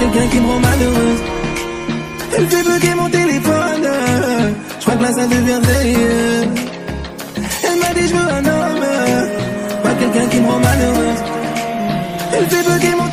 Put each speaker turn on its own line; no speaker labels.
quelqu'un qui me rend malheureuse. Elle fait bugger mon téléphone. Je crois que là ça devient sérieux. Elle m'a dit je veux un homme, pas quelqu'un qui me rend malheureuse. Elle fait bugger mon